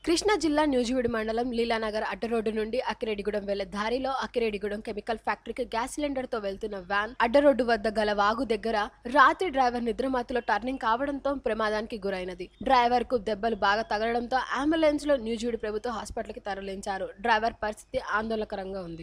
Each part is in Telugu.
కృష్ణా జిల్లా న్యూజివీడు మండలం లీలానగర్ అడ్డ రోడ్డు నుండి అక్కిరెడ్డిగూడెం వెళ్లే దారిలో అక్కిరెడ్డిగూడెం కెమికల్ ఫ్యాక్టరీకి గ్యాస్ సిలిండర్ తో వెళ్తున్న వ్యాన్ అడ్డ రోడ్డు వద్ద గల వాగు దగ్గర రాత్రి డ్రైవర్ నిద్రమత్తులో టర్నింగ్ కావడంతో ప్రమాదానికి గురైనది. డ్రైవర్ కు దెబ్బలు బాగా తగలడంతో అంబులెన్స్ లో న్యూజివీడు ప్రభుత్వ హాస్పిటల్ కి తరలించారు. డ్రైవర్ పరిస్థితి ఆందోళనకరంగా ఉంది.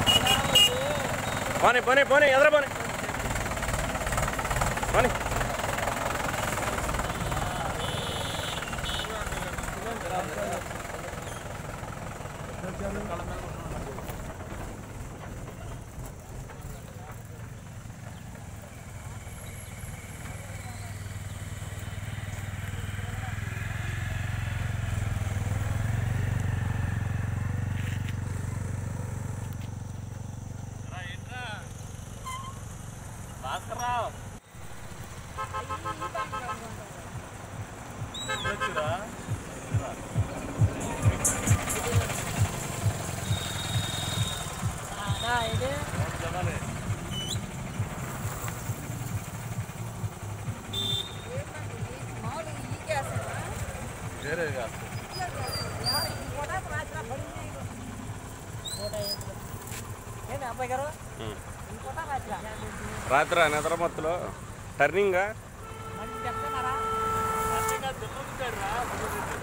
రాత్రి నిద్రమత్తులో టర్నింగ్